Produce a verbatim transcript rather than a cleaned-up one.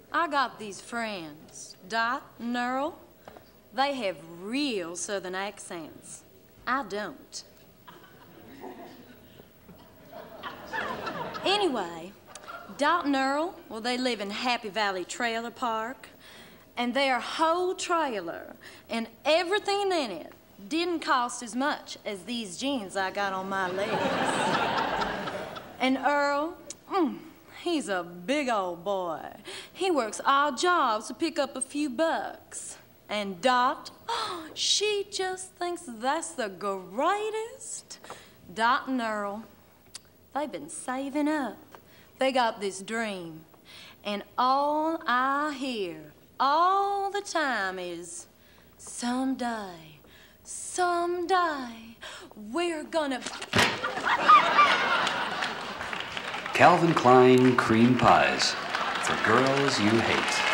I got these friends, Dot and Earl. They have real Southern accents. I don't. Anyway, Dot and Earl, well, they live in Happy Valley Trailer Park, and their whole trailer and everything in it didn't cost as much as these jeans I got on my legs. And Earl, mm, he's a big old boy. He works odd jobs to pick up a few bucks. And Dot, oh, she just thinks that's the greatest. Dot and Earl, they've been saving up. They got this dream. And all I hear all the time is, someday, someday, we're gonna... Calvin Klein cream pies for girls you hate.